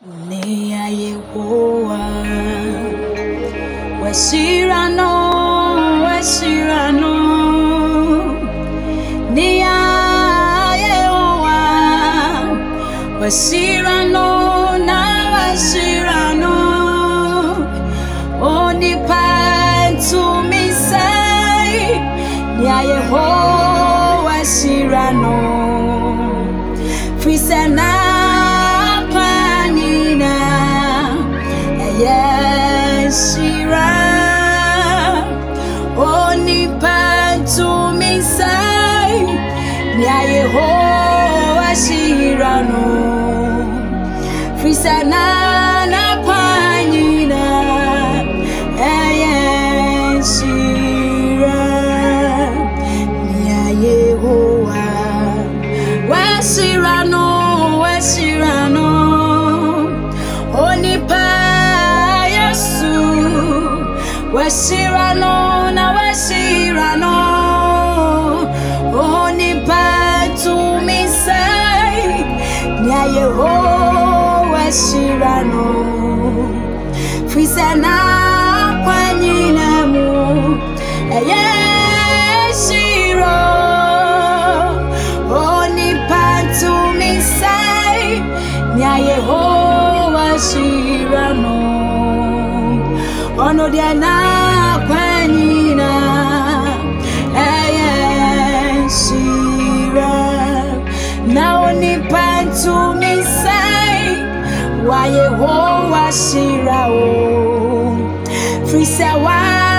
Nia Yehowa Wesirano Nia Yehowa Wesirano na Wesirano Onipa to me say Nia Yehowa Wesirano Frisena Shira Onipa to me say Nia Yehowa Shirano Frisana na panina Shira Nia Yehowa Washirano Onipa Wesirano na Wesirano Onipa to me say Nia Yehowa Wesirano Frisana panina mu Shiro Onipa to me say Nia Yehowa Wesirano Ono dia na kwanina shira na onipa to me say wa Yehowa shira o frisa wa